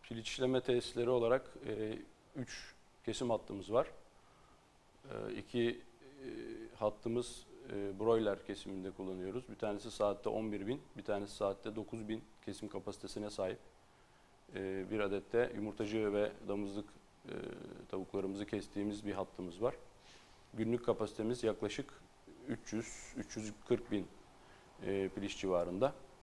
Piliç işleme tesisleri olarak 3 kesim hattımız var. 2 hattımız broiler kesiminde kullanıyoruz. Bir tanesi saatte 11.000, bir tanesi saatte 9.000 kesim kapasitesine sahip. Bir adet de yumurtacı ve damızlık tavuklarımızı kestiğimiz bir hattımız var. Günlük kapasitemiz yaklaşık 300-340 bin piliç civarında.